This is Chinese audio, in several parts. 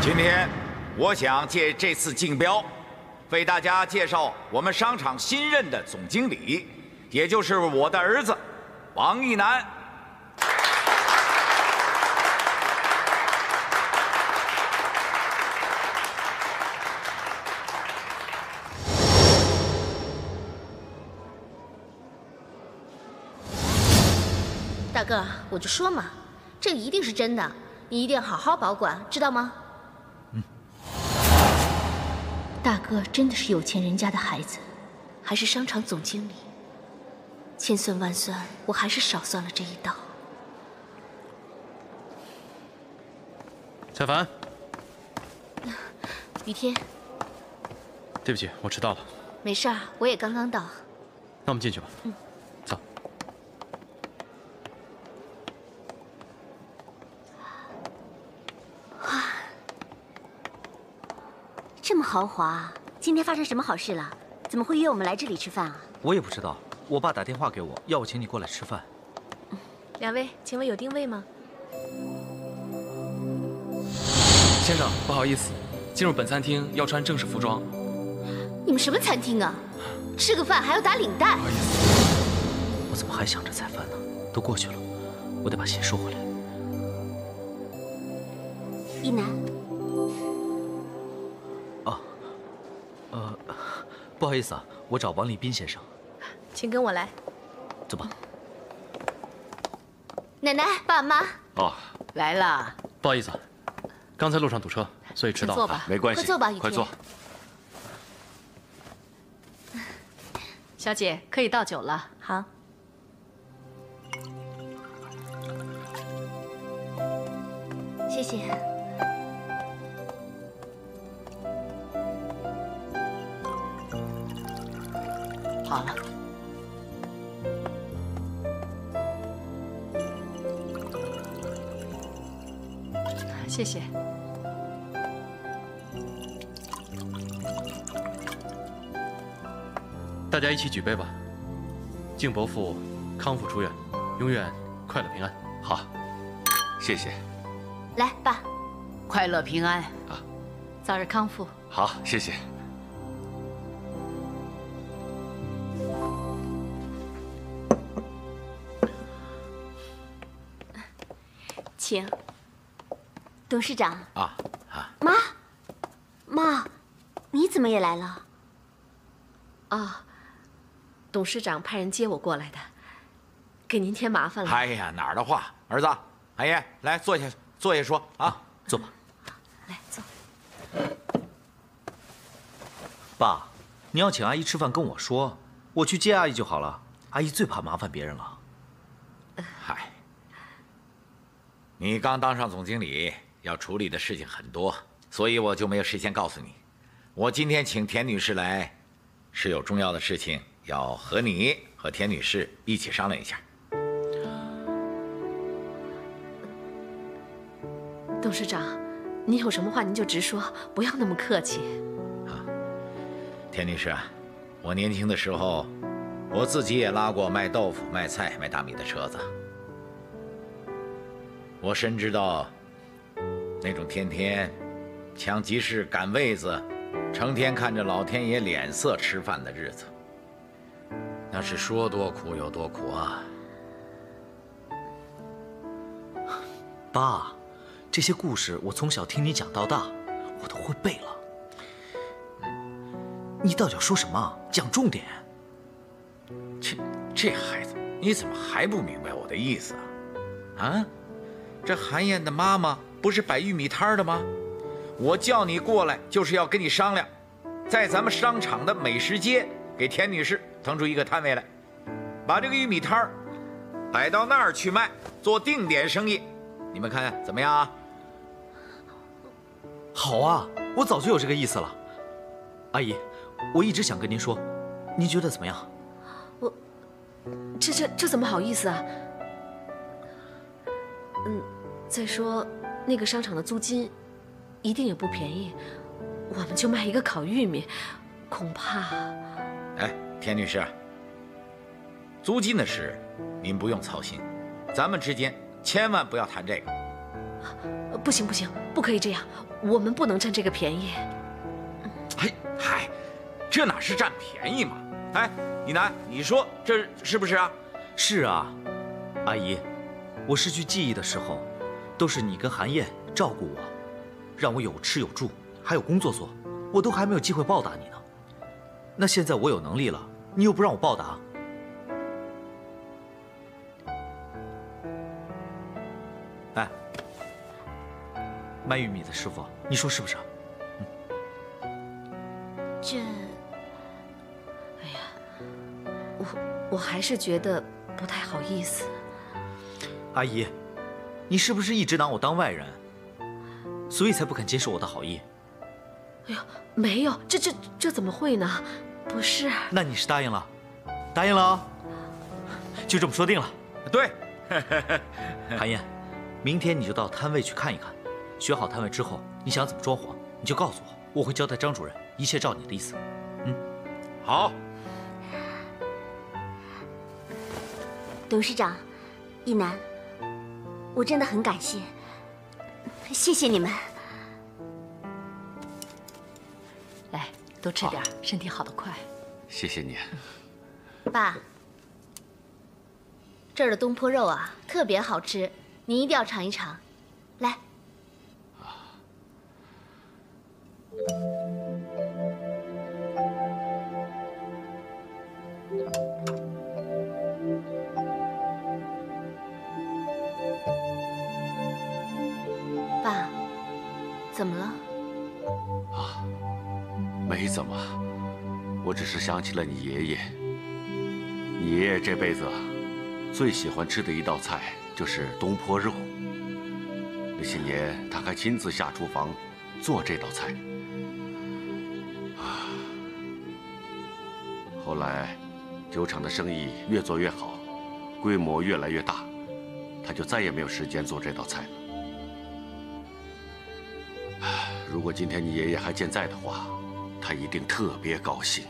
今天，我想借这次竞标，为大家介绍我们商场新任的总经理，也就是我的儿子王一楠。 大哥，我就说嘛，这个一定是真的，你一定要好好保管，知道吗？大哥真的是有钱人家的孩子，还是商场总经理。千算万算，我还是少算了这一道。 小凡， 雨天， 对不起，我迟到了。 没事儿，我也刚刚到。 那我们进去吧。走。 这么豪华，今天发生什么好事了？怎么会约我们来这里吃饭啊？ 我也不知道，我爸打电话给我，要我请你过来吃饭。 两位，请问有定位吗？ 先生，不好意思，进入本餐厅要穿正式服装。 你们什么餐厅啊？吃个饭还要打领带？ 不好意思， 我怎么还想着菜饭呢？都过去了，我得把鞋收回来。 一楠， 不好意思啊，我找王立斌先生。 请跟我来。 走吧。 奶奶、爸妈， 哦， 来了， 不好意思，刚才路上堵车，所以迟到了。 请坐吧。 没关系， 快坐吧，雨天。 快坐。 小姐，可以倒酒了。 好。谢谢。 好了， 谢谢。 大家一起举杯吧，敬伯父康复出院，永远快乐平安。 好，谢谢。 来，爸。 快乐平安。 早日康复。 好，谢谢。 请。董事长。 啊。 妈，你怎么也来了？ 啊，董事长派人接我过来的，给您添麻烦了。 哎呀，哪儿的话，儿子，阿爷，来坐下，坐下说啊， 坐吧。 来坐。 爸，你要请阿姨吃饭跟我说，我去接阿姨就好了。阿姨最怕麻烦别人了。 嗨，你刚当上总经理，要处理的事情很多，所以我就没有事先告诉你。我今天请田女士来，是有重要的事情要和你和田女士一起商量一下。 董事长，您有什么话您就直说，不要那么客气。 田女士啊，我年轻的时候，我自己也拉过卖豆腐、卖菜、卖大米的车子。我深知道那种天天抢集市、赶位子，成天看着老天爷脸色吃饭的日子，那是说多苦有多苦啊！ 爸，这些故事我从小听你讲到大，我都会背了。你到底要说什么？讲重点。 这孩子，你怎么还不明白我的意思啊？啊，这韩燕的妈妈不是摆玉米摊的吗？我叫你过来就是要跟你商量，在咱们商场的美食街给田女士腾出一个摊位来，把这个玉米摊儿摆到那儿去卖，做定点生意。你们看怎么样啊？ 好啊，我早就有这个意思了。阿姨，我一直想跟您说，您觉得怎么样？ 这怎么好意思啊？再说那个商场的租金一定也不便宜，我们就卖一个烤玉米，恐怕…… 哎，田女士，租金的事您不用操心，咱们之间千万不要谈这个。 不行不行，不可以这样，我们不能占这个便宜。 嗨，这哪是占便宜嘛？哎，一楠，你说这是不是啊？ 是啊，阿姨，我失去记忆的时候，都是你跟韩燕照顾我，让我有吃有住，还有工作做，我都还没有机会报答你呢。那现在我有能力了，你又不让我报答。哎，卖玉米的师傅，你说是不是？ 这， 哎呀，我还是觉得不太好意思。 阿姨，你是不是一直拿我当外人，所以才不肯接受我的好意？ 哎呦，没有，这怎么会呢？不是。 那你是答应了？答应了啊？就这么说定了。 对。 韩燕，明天你就到摊位去看一看，选好摊位之后，你想怎么装潢，你就告诉我，我会交代张主任，一切照你的意思。 好。 董事长，一楠，我真的很感谢，谢谢你们。 来，多吃点，身体好得快。 谢谢你。 爸，这儿的东坡肉啊，特别好吃，您一定要尝一尝。来。爸，怎么了？ 啊，没怎么，我只是想起了你爷爷。你爷爷这辈子最喜欢吃的一道菜就是东坡肉。那些年，他还亲自下厨房做这道菜。后来，酒厂的生意越做越好，规模越来越大，他就再也没有时间做这道菜了。如果今天你爷爷还健在的话，他一定特别高兴。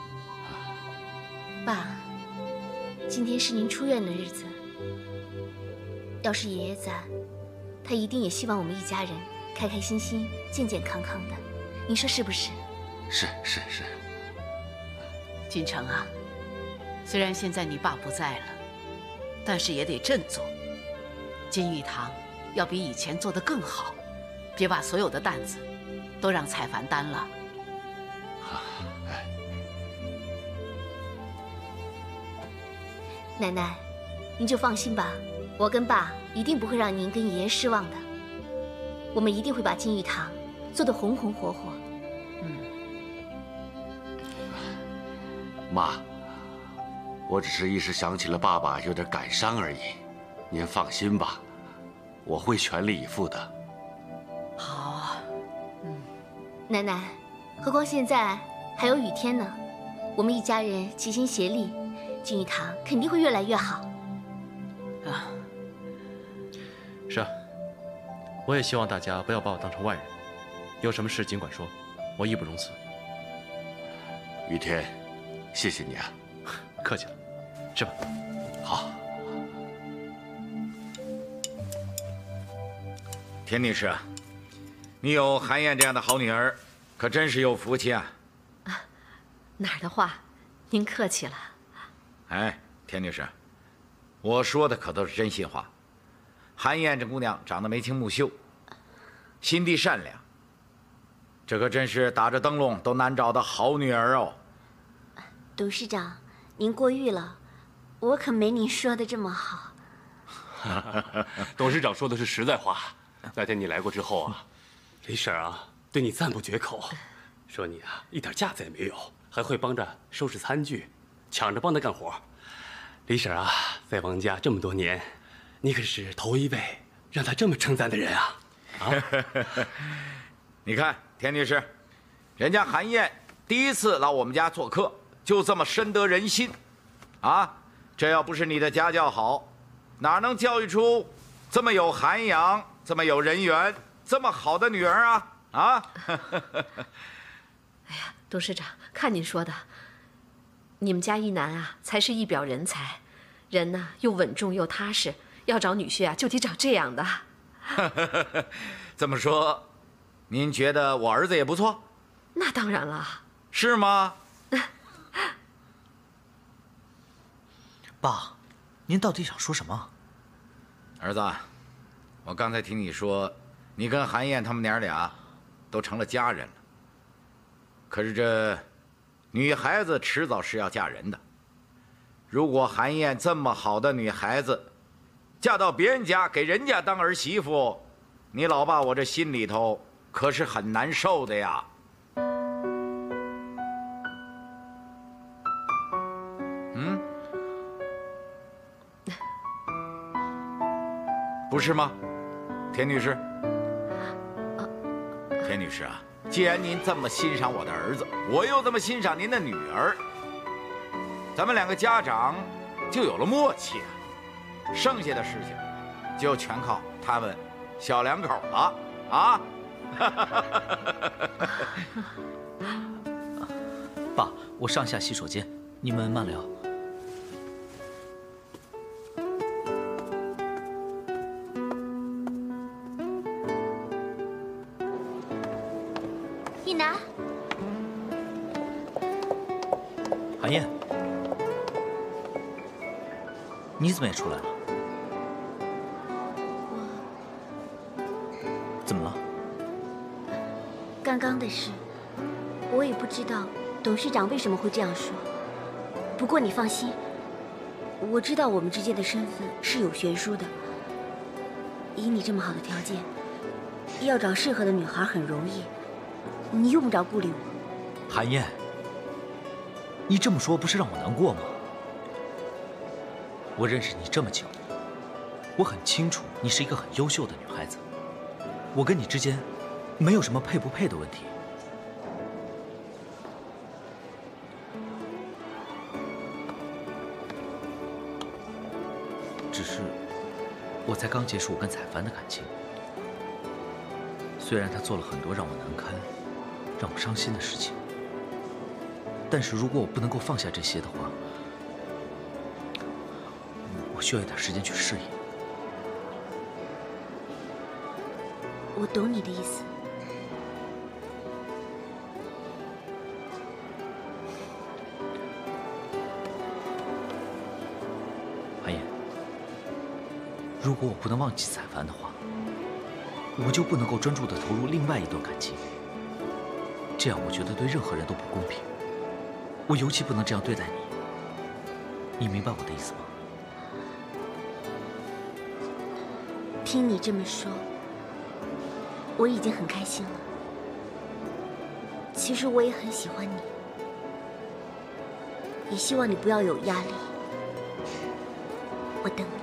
爸，今天是您出院的日子，要是爷爷在，他一定也希望我们一家人开开心心、健健康康的，您说是不是？ 是。 锦城啊，虽然现在你爸不在了，但是也得振作。金玉堂要比以前做得更好，别把所有的担子都让彩凡担了。 奶奶，您就放心吧，我跟爸一定不会让您跟爷爷失望的。我们一定会把金玉堂做得红红火火。 妈，我只是一时想起了爸爸，有点感伤而已。您放心吧，我会全力以赴的。 好， 奶奶，何况现在还有雨天呢，我们一家人齐心协力，金玉堂肯定会越来越好。 啊， 是啊，我也希望大家不要把我当成外人，有什么事尽管说，我义不容辞。 雨天，谢谢你啊。 客气了，吃吧。 好。 田女士，你有韩燕这样的好女儿，可真是有福气啊！ 哪儿的话，您客气了。 哎，田女士，我说的可都是真心话。韩燕这姑娘长得眉清目秀，心地善良，这可真是打着灯笼都难找的好女儿哦。 董事长，您过誉了，我可没您说的这么好。 董事长说的是实在话。那天你来过之后啊，李婶啊对你赞不绝口，说你啊一点架子也没有，还会帮着收拾餐具，抢着帮他干活。李婶啊，在王家这么多年，你可是头一位让他这么称赞的人啊！啊， 你看田女士，人家韩燕第一次来我们家做客，就这么深得人心，啊，这要不是你的家教好，哪能教育出这么有涵养、这么有人缘、这么好的女儿啊？啊！ 哎呀，董事长，看您说的，你们家一男啊，才是一表人才，人呢又稳重又踏实，要找女婿啊，就得找这样的。 这么说，您觉得我儿子也不错？ 那当然了。 是吗？ 爸，您到底想说什么？ 儿子，我刚才听你说，你跟韩燕他们娘俩都成了家人了。可是这女孩子迟早是要嫁人的。如果韩燕这么好的女孩子，嫁到别人家给人家当儿媳妇，你老爸我这心里头可是很难受的呀。嗯，不是吗，田女士？田女士啊，既然您这么欣赏我的儿子，我又这么欣赏您的女儿，咱们两个家长就有了默契啊。剩下的事情就全靠他们小两口了啊！ 爸，我上下洗手间，你们慢聊。 一楠， 韩燕，你怎么也出来了？怎么了？ 刚刚的事，我也不知道董事长为什么会这样说。不过你放心，我知道我们之间的身份是有悬殊的。以你这么好的条件，要找适合的女孩很容易，你用不着顾虑我。 韩燕，你这么说不是让我难过吗？我认识你这么久，我很清楚你是一个很优秀的女孩子。我跟你之间没有什么配不配的问题。只是我才刚结束我跟彩凡的感情，虽然他做了很多让我难堪、让我伤心的事情，但是如果我不能够放下这些的话，我需要一点时间去适应。 我懂你的意思。 韩燕，如果我不能忘记彩凡的话，我就不能够专注地投入另外一段感情。这样我觉得对任何人都不公平。我尤其不能这样对待你，你明白我的意思吗？ 听你这么说，我已经很开心了。其实我也很喜欢你，也希望你不要有压力。我等你。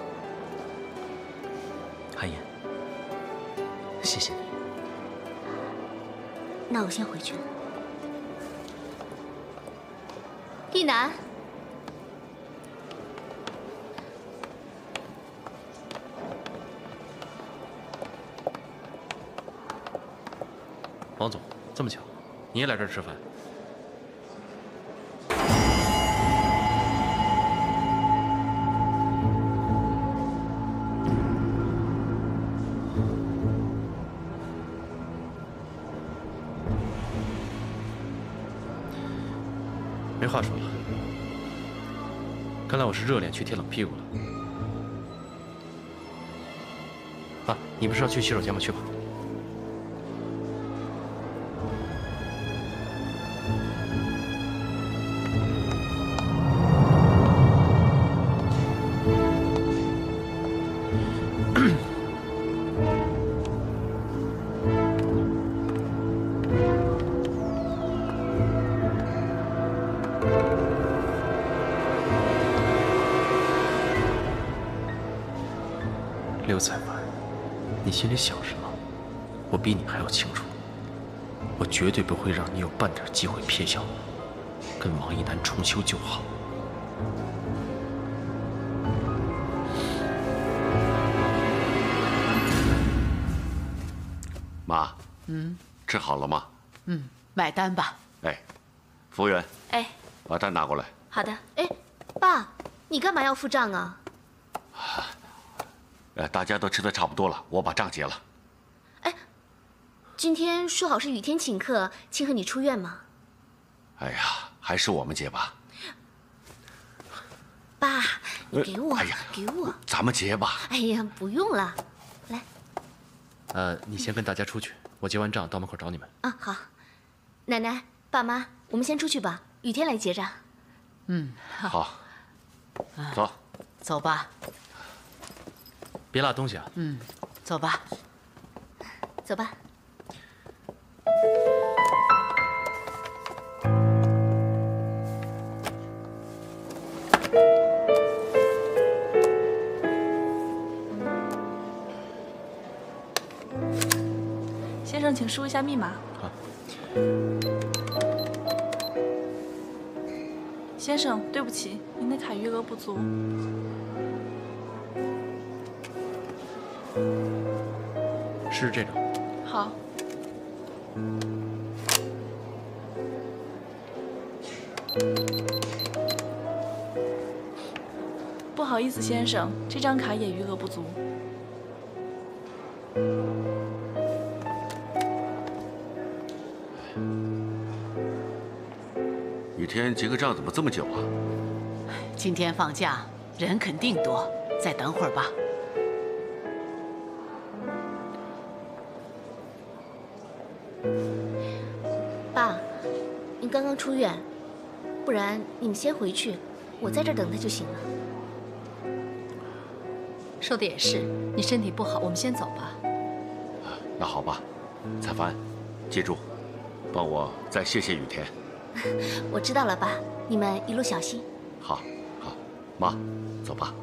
韩燕，谢谢你。 那我先回去了。 一楠， 王总，这么巧，你也来这儿吃饭？没话说了，看来我是热脸去贴冷屁股了。爸，你不是要去洗手间吗？去吧。刘彩凡，你心里想什么，我比你还要清楚。我绝对不会让你有半点机会撇下我，跟王一楠重修旧好。 妈，吃好了吗？ 买单吧。 哎，服务员， 哎， 把单拿过来。 好的。哎，爸，你干嘛要付账啊？ 大家都吃的差不多了，我把账结了。 哎，今天说好是雨天请客，庆贺你出院吗？ 哎呀，还是我们结吧。 爸，你给我， 哎呀， 给我， 咱们结吧。 哎呀，不用了，来。 你先跟大家出去，我结完账到门口找你们。 啊，好。奶奶、爸妈，我们先出去吧，雨天来结账。 嗯， 好。走。 走吧。 别落东西啊。 嗯，走吧。 走吧。 先生，请输一下密码。 好。 先生，对不起，您的卡余额不足。 是这张。 好。不好意思，先生，这张卡也余额不足。 雨天结个账怎么这么久啊？ 今天放假，人肯定多，再等会儿吧。 爸，您刚刚出院，不然你们先回去，我在这儿等他就行了。 说的也是，你身体不好，我们先走吧。 那好吧，彩帆，记住，帮我再谢谢雨天。 我知道了，爸，你们一路小心。 好，好，妈，走吧。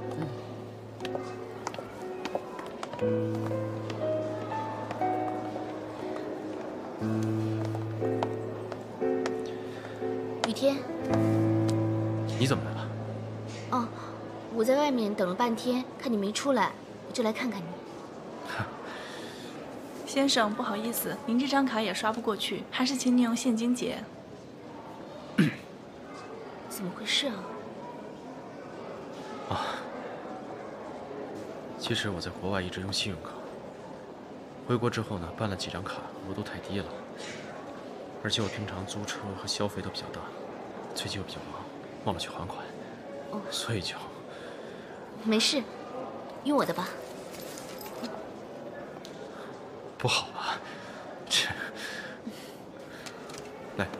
雨天， 你怎么来了？ 哦，我在外面等了半天，看你没出来，我就来看看你。 先生，不好意思，您这张卡也刷不过去，还是请您用现金结。 怎么回事啊？ 其实我在国外一直用信用卡，回国之后呢，办了几张卡，额度太低了，而且我平常租车和消费都比较大，最近又比较忙，忘了去还款，所以就…… 没事，用我的吧。 不好吧？这……来。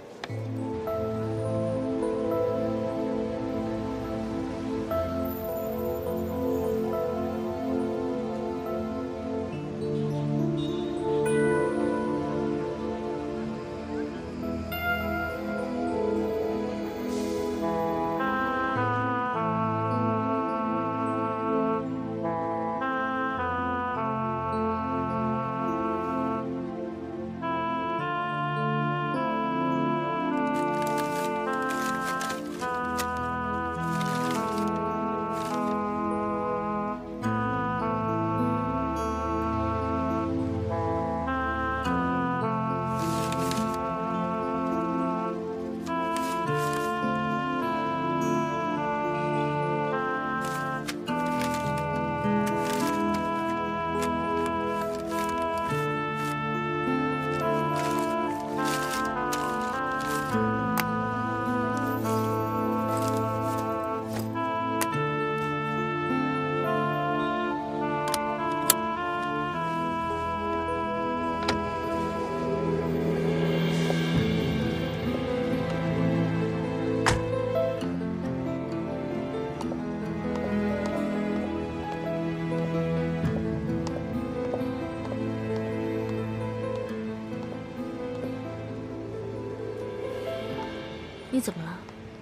你怎么了？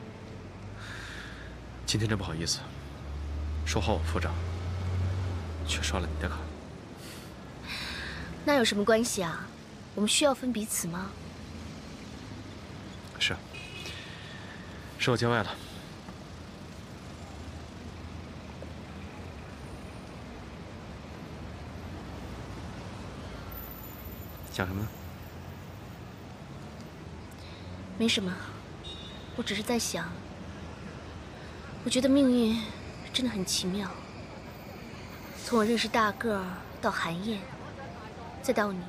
今天真不好意思，说好我付账，却刷了你的卡。 那有什么关系啊？我们需要分彼此吗？ 是我见外了。想什么呢？ 没什么，我只是在想，我觉得命运真的很奇妙。 从我认识大个儿到韩燕，再到你，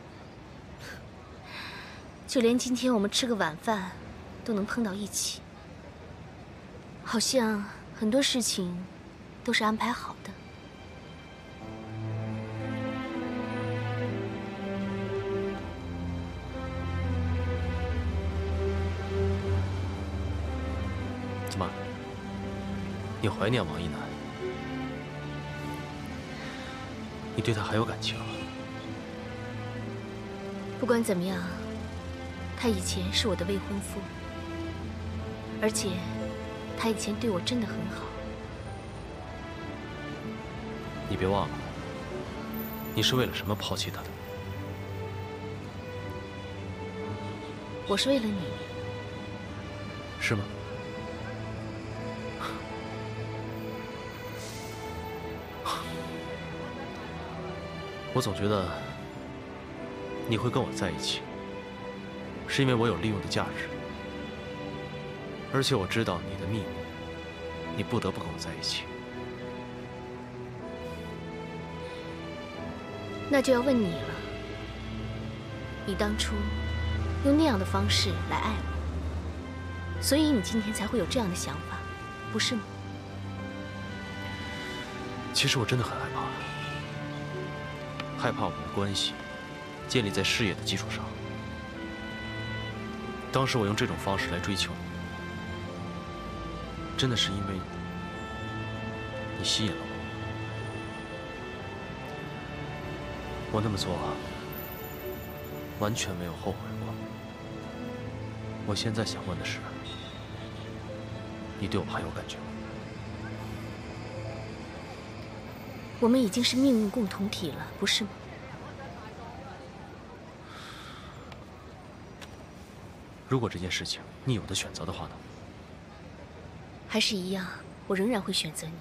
就连今天我们吃个晚饭都能碰到一起，好像很多事情都是安排好的。 怎么？你怀念王一楠？你对他还有感情？ 不管怎么样，他以前是我的未婚夫，而且他以前对我真的很好。 你别忘了，你是为了什么抛弃他的？ 我是为了你。 是吗？我总觉得你会跟我在一起，是因为我有利用的价值，而且我知道你的秘密，你不得不跟我在一起。 那就要问你了，你当初用那样的方式来爱我，所以你今天才会有这样的想法，不是吗？ 其实我真的很害怕我们的关系建立在事业的基础上。当时我用这种方式来追求你，真的是因为你吸引了我。我那么做完全没有后悔过。我现在想问的是，你对我还有感觉吗？ 我们已经是命运共同体了，不是吗？ 如果这件事情你有的选择的话呢？ 还是一样，我仍然会选择你。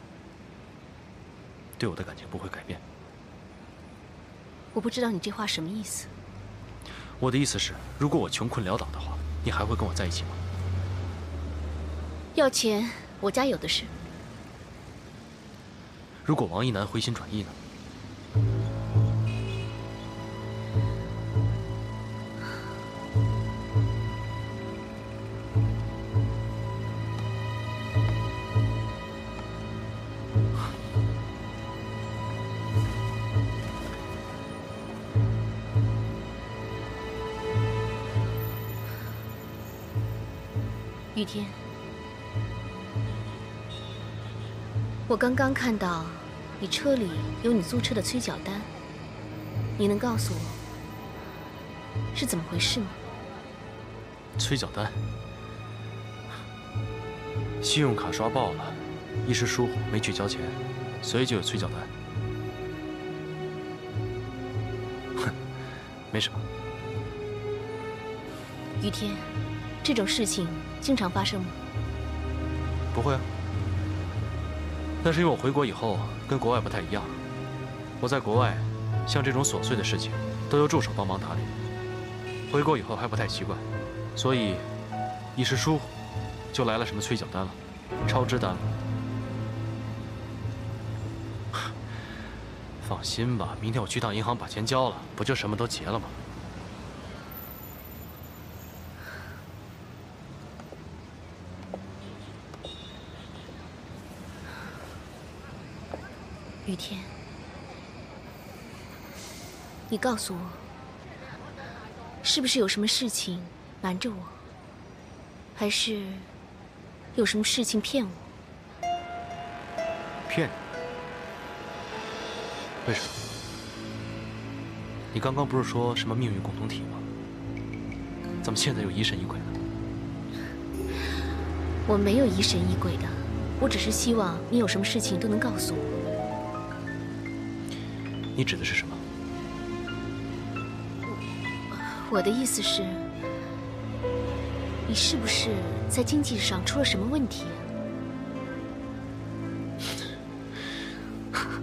对我的感情不会改变。 我不知道你这话什么意思。 我的意思是，如果我穷困潦倒的话，你还会跟我在一起吗？ 要钱，我家有的是。 如果王一楠回心转意呢？ 雨天，我刚刚看到你车里有你租车的催缴单，你能告诉我是怎么回事吗？ 催缴单，信用卡刷爆了，一时疏忽没去交钱，所以就有催缴单。哼，没什么。 雨天，这种事情经常发生吗？ 不会啊。那是因为我回国以后跟国外不太一样。我在国外，像这种琐碎的事情都由助手帮忙打理。回国以后还不太习惯，所以一时疏忽就来了什么催缴单了，超支单了。放心吧，明天我去趟银行把钱交了，不就什么都结了吗？ 雨天，你告诉我，是不是有什么事情瞒着我，还是有什么事情骗我？ 骗你？为什么？你刚刚不是说什么命运共同体吗？怎么现在又疑神疑鬼的？ 我没有疑神疑鬼的，我只是希望你有什么事情都能告诉我。 你指的是什么？ 我的意思是，你是不是在经济上出了什么问题啊？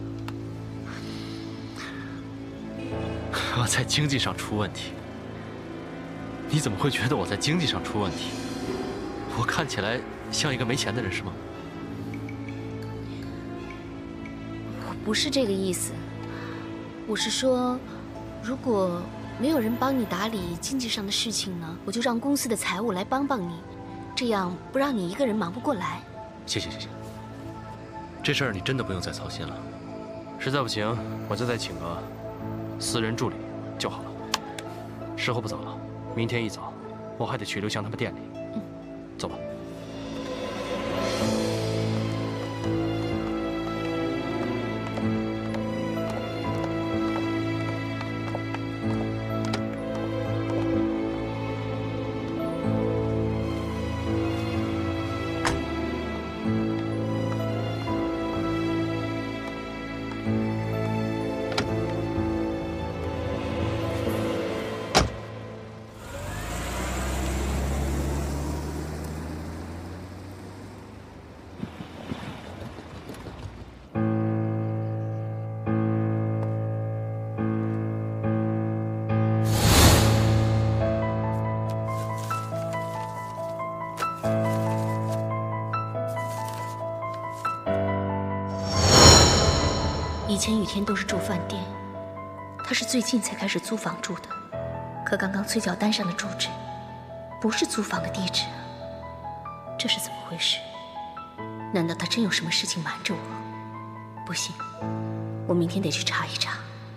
我在经济上出问题？你怎么会觉得我在经济上出问题？我看起来像一个没钱的人是吗？ 我不是这个意思。我是说，如果没有人帮你打理经济上的事情呢，我就让公司的财务来帮你，这样不让你一个人忙不过来。 谢谢。这事儿你真的不用再操心了。实在不行，我就再请个私人助理就好了。时候不早了，明天一早我还得去刘翔他们店里。走吧。 以前雨天都是住饭店，他是最近才开始租房住的。可刚刚催缴单上的住址，不是租房的地址，这是怎么回事？难道他真有什么事情瞒着我？不行，我明天得去查一查。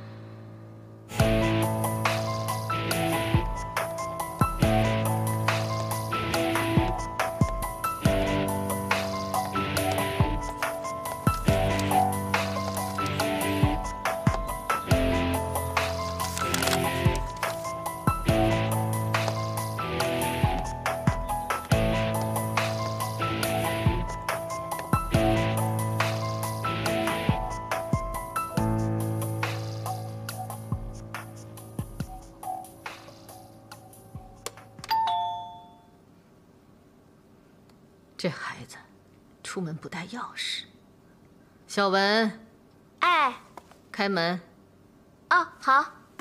这孩子，出门不带钥匙。小文， 哎， 开门。 哦，好。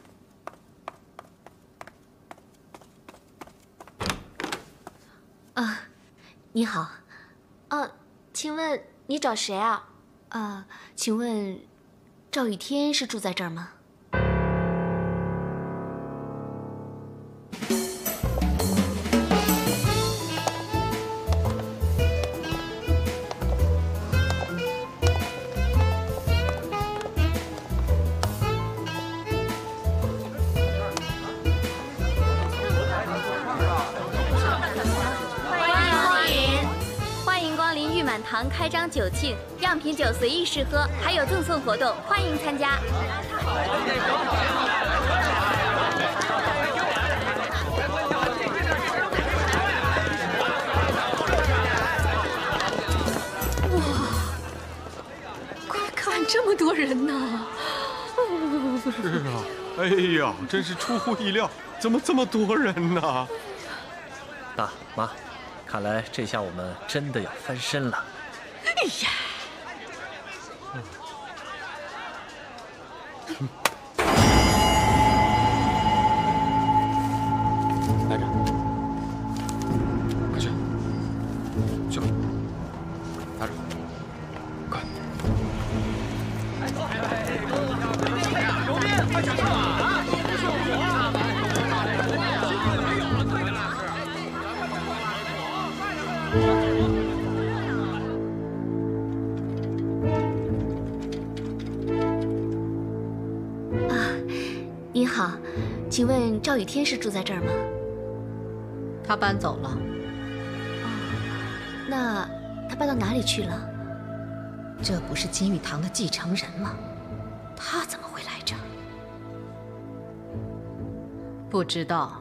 你好。 请问你找谁啊？ 请问赵雨天是住在这儿吗？ 堂开张酒庆，样品酒随意试喝，还有赠送活动，欢迎参加。 哇，快看，这么多人呢！ 是啊，哎呀，真是出乎意料，怎么这么多人呢？ 爸妈，看来这下我们真的要翻身了。 哎呀！ 来着， 快去，去吧，拿着，快！ 有病，快抢救啊！救火啊！ 你好，请问赵雨天是住在这儿吗？ 他搬走了。 那他搬到哪里去了？ 这不是金玉堂的继承人吗？他怎么会来这儿？不知道。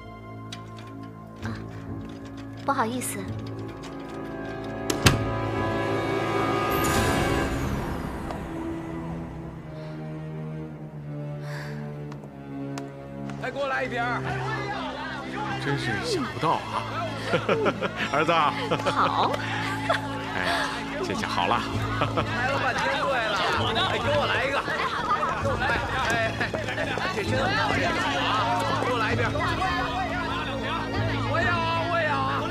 不好意思。 再给我来一瓶。 真是想不到啊，儿子。 好。 哎呀，这下好了。 来了半天队了，哎，给我来一个。这真好呀！给我来一瓶。我要啊！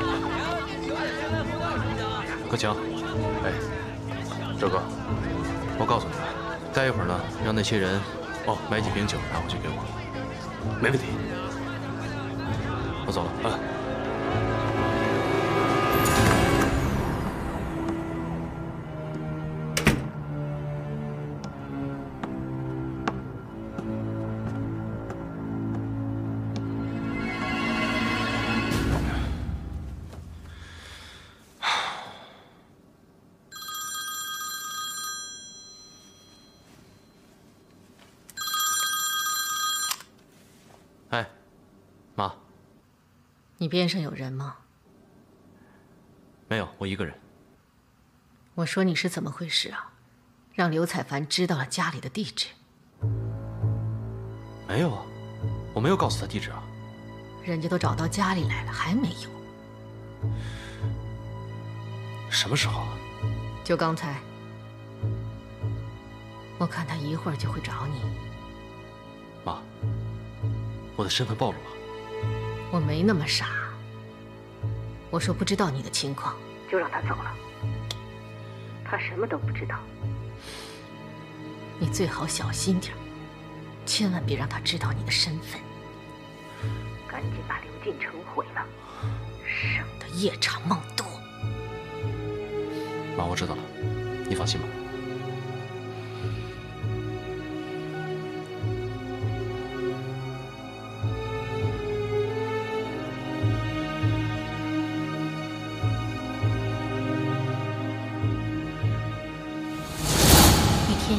葛强， 哎，周哥， 我告诉你吧，待一会儿呢，让那些人买几瓶酒拿回去给我。 没问题。 我走了啊。哎，妈， 你边上有人吗？ 没有，我一个人。 我说你是怎么回事啊？让刘彩凡知道了家里的地址。 没有啊，我没有告诉他地址啊。 人家都找到家里来了，还没有？ 什么时候啊？ 就刚才。我看他一会儿就会找你。 妈，我的身份暴露了。 我没那么傻。我说不知道你的情况，就让他走了。他什么都不知道。你最好小心点，千万别让他知道你的身份。赶紧把刘进城毁了，省得夜长梦多。 妈，我知道了，你放心吧。 雨天，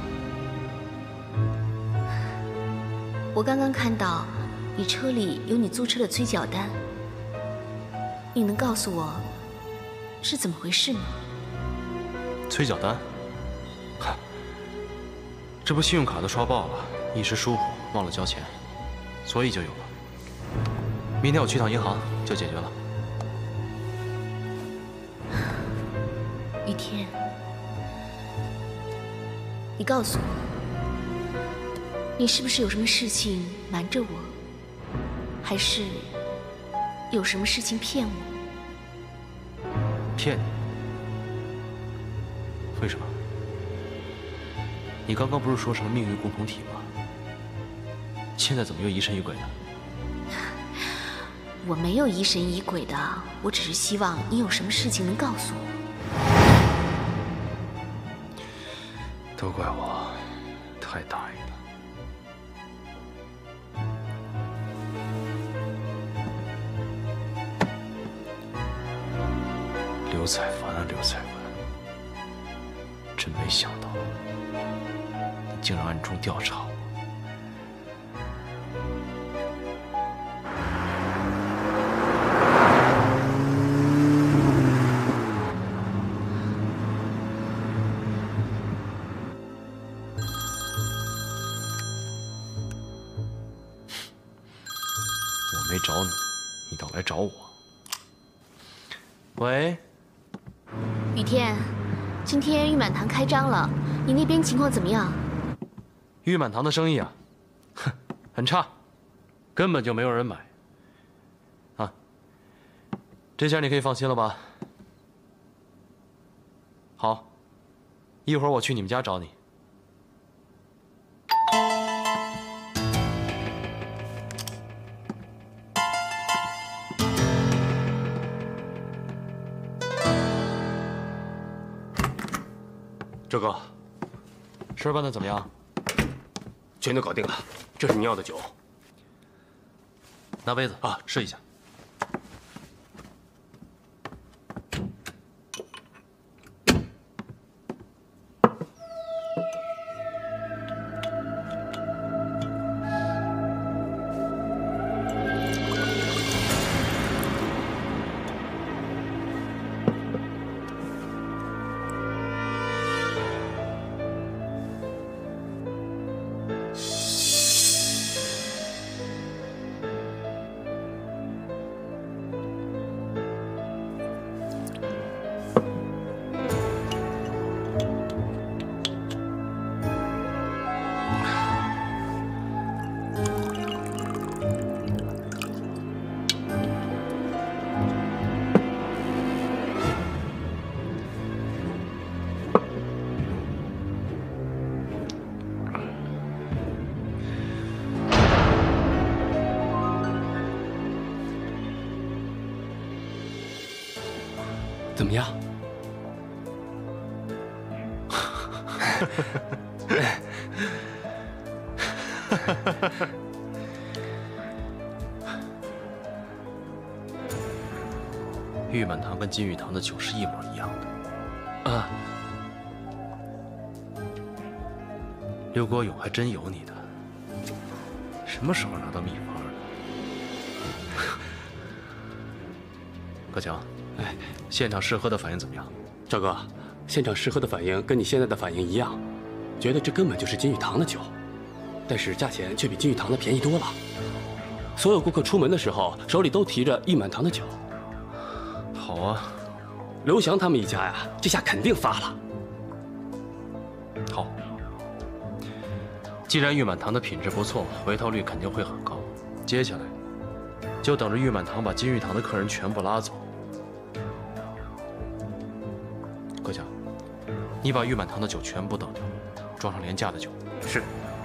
我刚刚看到你车里有你租车的催缴单，你能告诉我是怎么回事吗？ 催缴单，这不信用卡都刷爆了，一时疏忽忘了交钱，所以就有了。明天我去趟银行就解决了。 雨天，你告诉我，你是不是有什么事情瞒着我，还是有什么事情骗我？ 骗你？为什么？你刚刚不是说什么命运共同体吗？现在怎么又疑神疑鬼的？ 我没有疑神疑鬼的，我只是希望你有什么事情能告诉我。 都怪我太大意了。刘彩凡啊，刘彩凡，真没想到，你竟然暗中调查我。我没找你，你倒来找我。喂。 雨天，今天玉满堂开张了，你那边情况怎么样？ 玉满堂的生意啊，哼，很差，根本就没有人买。啊，这下你可以放心了吧？好，一会儿我去你们家找你。 周哥， 事办得怎么样？ 全都搞定了，这是你要的酒。 拿杯子啊，试一下。 怎么样？ 玉满堂跟金玉堂的酒是一模一样的。 啊， 刘国勇还真有你的，什么时候拿到秘方的？葛强， 哎， 现场试喝的反应怎么样？ 赵哥，现场试喝的反应跟你现在的反应一样，觉得这根本就是金玉堂的酒，但是价钱却比金玉堂的便宜多了。所有顾客出门的时候手里都提着玉满堂的酒。 好啊， 刘翔他们一家呀，这下肯定发了。 好，既然玉满堂的品质不错，回头率肯定会很高。接下来就等着玉满堂把金玉堂的客人全部拉走。阁下，你把玉满堂的酒全部倒掉，装上廉价的酒。 是。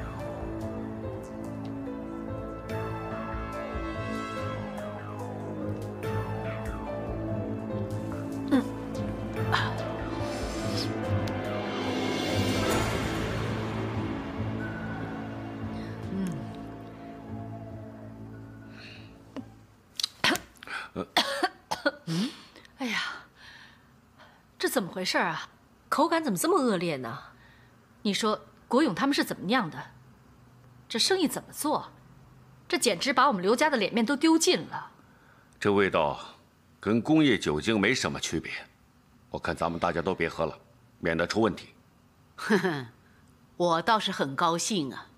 哎呀，这怎么回事啊？口感怎么这么恶劣呢？你说国勇他们是怎么酿的？这生意怎么做？这简直把我们刘家的脸面都丢尽了。 这味道跟工业酒精没什么区别，我看咱们大家都别喝了，免得出问题。 呵呵，我倒是很高兴啊。